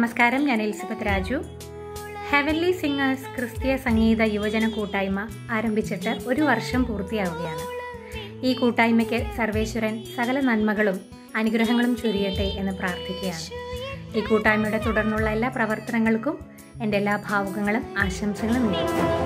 നമസ്കാരം, ഞാൻ Elizabeth Raju. Heavenly singers ക്രിസ്തീയ സംഗീത യുവജന കൂട്ടായ്മ ആരംഭിച്ചിട്ട് 1 വർഷം പൂർത്തിയാവുകയാണ്. ഈ കൂട്ടായ്മയ്ക്ക് സർവേശ്വരൻ സകല നന്മകളും അനുഗ്രഹങ്ങളും ചൊരിയട്ടെ എന്ന് പ്രാർത്ഥിക്കുകയാണ്. ഈ കൂട്ടായ്മയുടെ തുടർന്നുള്ള എല്ലാ പ്രവർത്തനങ്ങൾക്കും എൻ്റെ എല്ലാ ഭാവുകങ്ങളും ആശംസകളും നേരുന്നു.